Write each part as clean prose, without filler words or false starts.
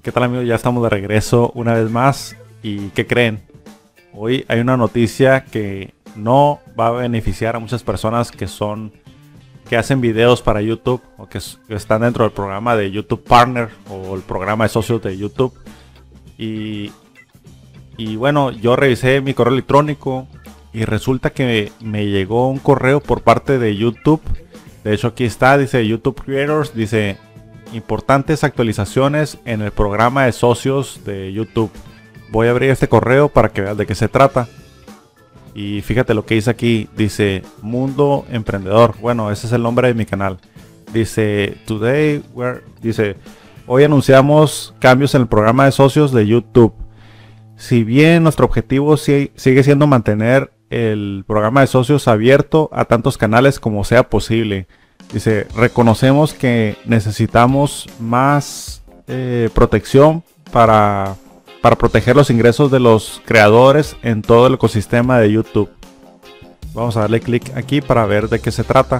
¿Qué tal, amigos? Ya estamos de regreso una vez más. ¿Y qué creen? Hoy hay una noticia que no va a beneficiar a muchas personas que hacen videos para YouTube o que están dentro del programa de YouTube Partner o el programa de socios de YouTube. Y bueno, yo revisé mi correo electrónico y resulta que me llegó un correo por parte de YouTube. De hecho, aquí está, dice YouTube Creators, dice importantes actualizaciones en el programa de socios de YouTube. Voy a abrir este correo para que veas de qué se trata. Y fíjate lo que dice aquí, dice Mundo Emprendedor. Bueno, ese es el nombre de mi canal. Dice dice hoy anunciamos cambios en el programa de socios de YouTube. Si bien nuestro objetivo sigue siendo mantener el programa de socios abierto a tantos canales como sea posible, dice, reconocemos que necesitamos más protección para proteger los ingresos de los creadores en todo el ecosistema de YouTube. Vamos a darle clic aquí para ver de qué se trata.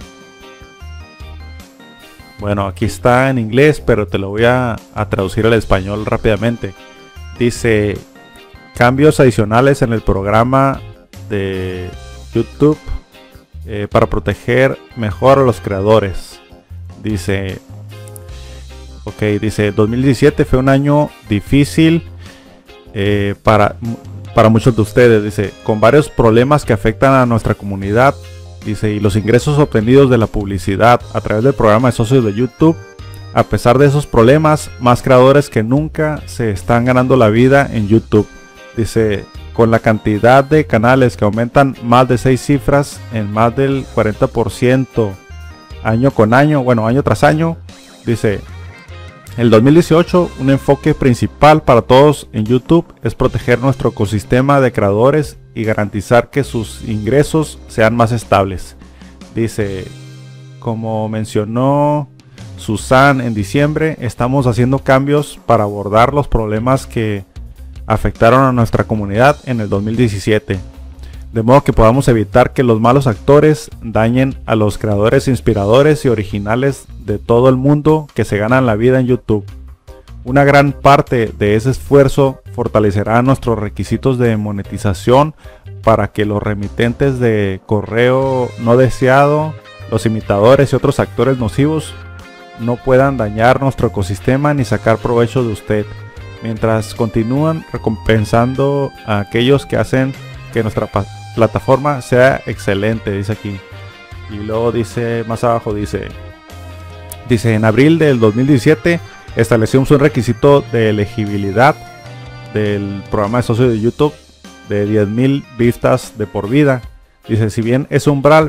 Bueno, aquí está en inglés, pero te lo voy a traducir al español rápidamente. Dice, cambios adicionales en el programa de YouTube para proteger mejor a los creadores. Dice, dice 2017 fue un año difícil para muchos de ustedes, dice, con varios problemas que afectan a nuestra comunidad, dice, y los ingresos obtenidos de la publicidad a través del programa de socios de YouTube. A pesar de esos problemas, más creadores que nunca se están ganando la vida en YouTube. Dice, con la cantidad de canales que aumentan más de 6 cifras en más del 40% año con año, bueno, año tras año. Dice, el 2018, un enfoque principal para todos en YouTube es proteger nuestro ecosistema de creadores y garantizar que sus ingresos sean más estables. Dice, como mencionó Susan en diciembre, estamos haciendo cambios para abordar los problemas que afectaron a nuestra comunidad en el 2017, de modo que podamos evitar que los malos actores dañen a los creadores inspiradores y originales de todo el mundo que se ganan la vida en YouTube. Una gran parte de ese esfuerzo fortalecerá nuestros requisitos de monetización para que los remitentes de correo no deseado, los imitadores y otros actores nocivos no puedan dañar nuestro ecosistema ni sacar provecho de usted, mientras continúan recompensando a aquellos que hacen que nuestra plataforma sea excelente, dice aquí. Y luego dice más abajo, dice en abril del 2017 establecimos un requisito de elegibilidad del programa de socios de YouTube de 10,000 vistas de por vida. Dice, si bien ese umbral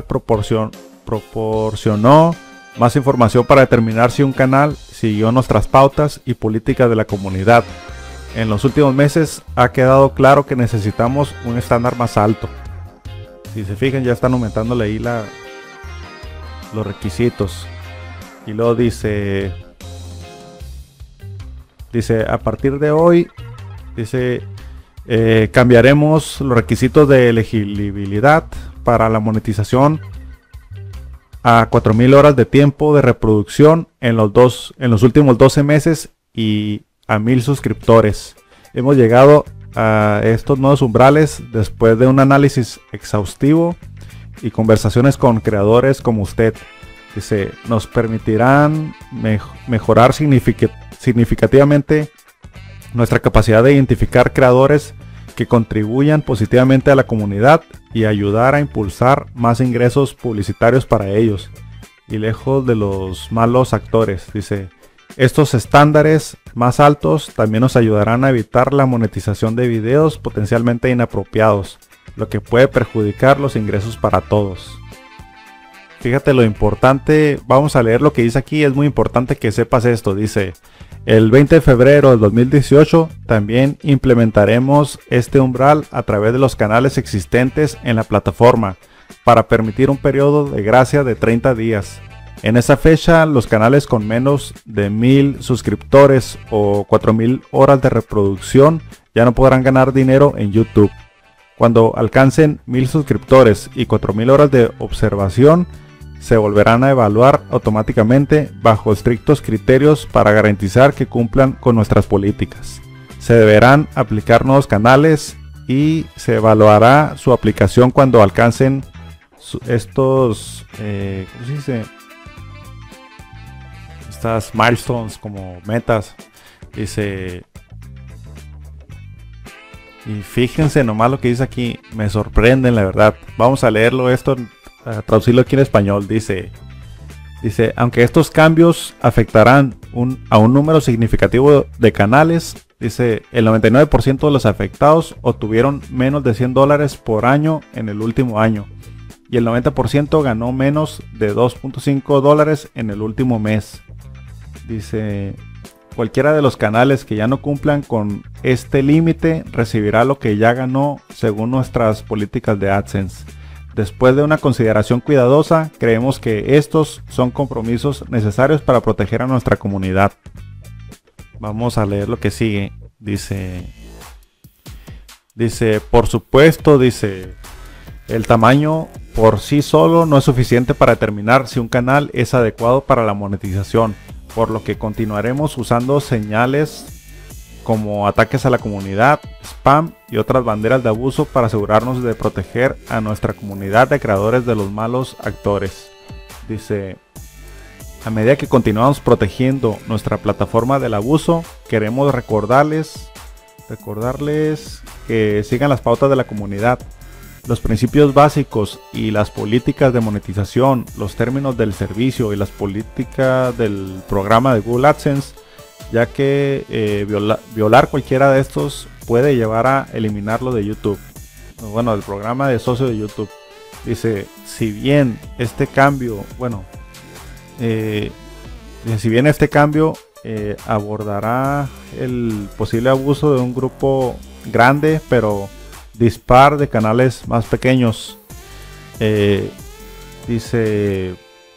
proporcionó más información para determinar si un canal siguió nuestras pautas y políticas de la comunidad, en los últimos meses ha quedado claro que necesitamos un estándar más alto. Si se fijan, ya están aumentándole ahí los requisitos. Y luego dice, a partir de hoy, dice, cambiaremos los requisitos de elegibilidad para la monetización a 4,000 horas de tiempo de reproducción en los últimos 12 meses y a 1,000 suscriptores. Hemos llegado a estos nuevos umbrales después de un análisis exhaustivo y conversaciones con creadores como usted. Dice, nos permitirán mejorar significativamente nuestra capacidad de identificar creadores que contribuyan positivamente a la comunidad y ayudar a impulsar más ingresos publicitarios para ellos y lejos de los malos actores. Dice, estos estándares más altos también nos ayudarán a evitar la monetización de videos potencialmente inapropiados, lo que puede perjudicar los ingresos para todos. Fíjate lo importante, vamos a leer lo que dice aquí, es muy importante que sepas esto. Dice, el 20 de febrero del 2018 también implementaremos este umbral a través de los canales existentes en la plataforma para permitir un periodo de gracia de 30 días. En esa fecha, los canales con menos de 1,000 suscriptores o 4,000 horas de reproducción ya no podrán ganar dinero en YouTube. Cuando alcancen 1,000 suscriptores y 4,000 horas de observación, se volverán a evaluar automáticamente bajo estrictos criterios para garantizar que cumplan con nuestras políticas. Se deberán aplicar nuevos canales y se evaluará su aplicación cuando alcancen estos, ¿cómo se dice? Estas milestones, como metas. Dice, y fíjense nomás lo que dice aquí, me sorprenden la verdad. Vamos a leerlo esto, a traducirlo aquí en español. Dice, aunque estos cambios afectarán a un número significativo de canales, dice, el 99% de los afectados obtuvieron menos de $100 por año en el último año. Y el 90% ganó menos de $2.5 en el último mes. Dice, cualquiera de los canales que ya no cumplan con este límite recibirá lo que ya ganó según nuestras políticas de AdSense. Después de una consideración cuidadosa, creemos que estos son compromisos necesarios para proteger a nuestra comunidad. Vamos a leer lo que sigue. Dice, por supuesto, dice, el tamaño por sí solo no es suficiente para determinar si un canal es adecuado para la monetización, por lo que continuaremos usando señales como ataques a la comunidad, spam y otras banderas de abuso para asegurarnos de proteger a nuestra comunidad de creadores de los malos actores. Dice, a medida que continuamos protegiendo nuestra plataforma del abuso, queremos recordarles que sigan las pautas de la comunidad, los principios básicos y las políticas de monetización, los términos del servicio y las políticas del programa de Google AdSense, ya que violar cualquiera de estos puede llevar a eliminarlo de YouTube. Bueno, el programa de socio de YouTube. Dice, si bien este cambio, abordará el posible abuso de un grupo grande, pero dispar de canales más pequeños. Dice,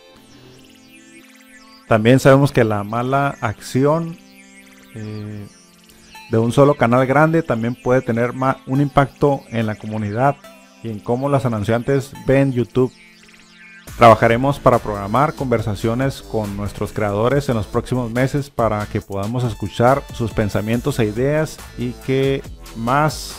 también sabemos que la mala acción de un solo canal grande también puede tener un impacto en la comunidad y en cómo los anunciantes ven YouTube. Trabajaremos para programar conversaciones con nuestros creadores en los próximos meses para que podamos escuchar sus pensamientos e ideas y qué más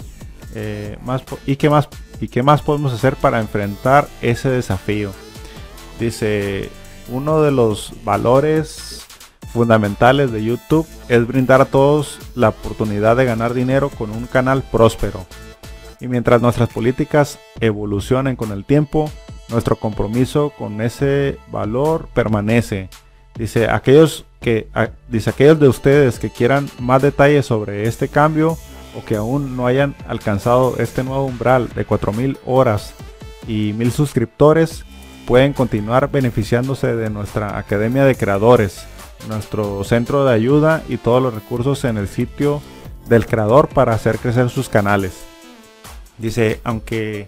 podemos hacer para enfrentar ese desafío. Dice, uno de los valores fundamentales de YouTube es brindar a todos la oportunidad de ganar dinero con un canal próspero. Y mientras nuestras políticas evolucionen con el tiempo, nuestro compromiso con ese valor permanece. Dice, aquellos de ustedes que quieran más detalles sobre este cambio o que aún no hayan alcanzado este nuevo umbral de 4,000 horas y 1,000 suscriptores, pueden continuar beneficiándose de nuestra Academia de Creadores, nuestro centro de ayuda y todos los recursos en el sitio del creador para hacer crecer sus canales. Dice, aunque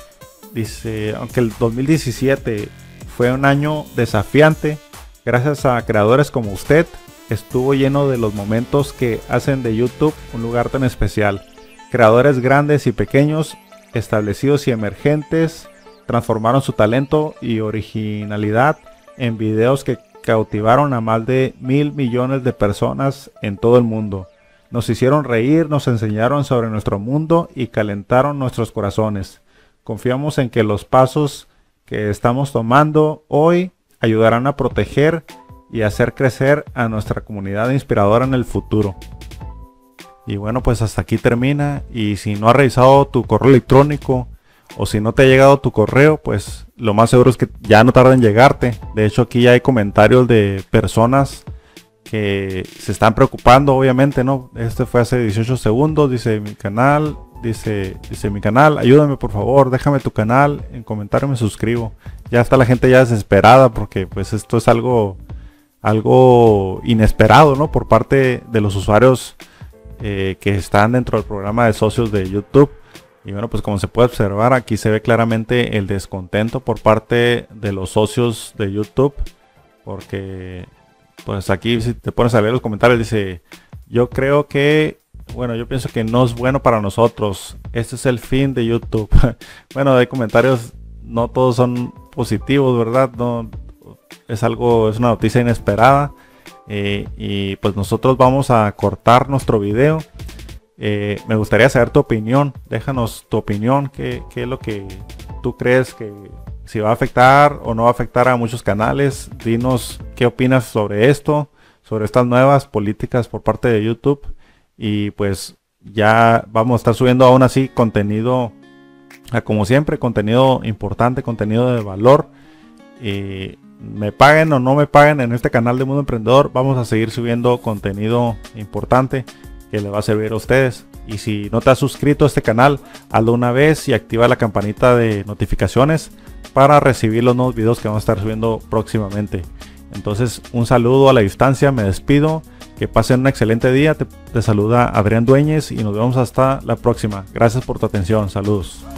el 2017 fue un año desafiante, gracias a creadores como usted, estuvo lleno de los momentos que hacen de YouTube un lugar tan especial. Creadores grandes y pequeños, establecidos y emergentes, transformaron su talento y originalidad en videos que cautivaron a más de 1,000 millones de personas en todo el mundo. Nos hicieron reír, nos enseñaron sobre nuestro mundo y calentaron nuestros corazones. Confiamos en que los pasos que estamos tomando hoy ayudarán a proteger y hacer crecer a nuestra comunidad inspiradora en el futuro. Y bueno, pues hasta aquí termina. Y si no has revisado tu correo electrónico o si no te ha llegado tu correo, pues lo más seguro es que ya no tarda en llegarte. De hecho, aquí ya hay comentarios de personas que se están preocupando, obviamente, ¿no? Este fue hace 18 segundos. Dice mi canal, ayúdame por favor, déjame tu canal, en comentario me suscribo. Ya está la gente ya desesperada porque pues esto es algo inesperado, ¿no? Por parte de los usuarios que están dentro del programa de socios de YouTube. Y bueno, pues como se puede observar, aquí se ve claramente el descontento por parte de los socios de YouTube, porque pues aquí si te pones a leer los comentarios dice, yo pienso que no es bueno para nosotros, este es el fin de YouTube. Bueno, hay comentarios, no todos son positivos, ¿verdad? No, es una noticia inesperada. Y pues nosotros vamos a cortar nuestro video. Me gustaría saber tu opinión. Déjanos tu opinión. ¿Qué es lo que tú crees que si va a afectar o no va a afectar a muchos canales? Dinos qué opinas sobre esto, sobre estas nuevas políticas por parte de YouTube. Y pues ya vamos a estar subiendo aún así contenido, como siempre, contenido importante, contenido de valor. Me paguen o no me paguen en este canal de Mundo Emprendedor, vamos a seguir subiendo contenido importante que le va a servir a ustedes. Y si no te has suscrito a este canal, hazlo una vez y activa la campanita de notificaciones para recibir los nuevos videos que vamos a estar subiendo próximamente. Entonces, un saludo a la distancia, me despido, que pasen un excelente día. Te saluda Adrián Dueñez y nos vemos hasta la próxima. Gracias por tu atención, saludos.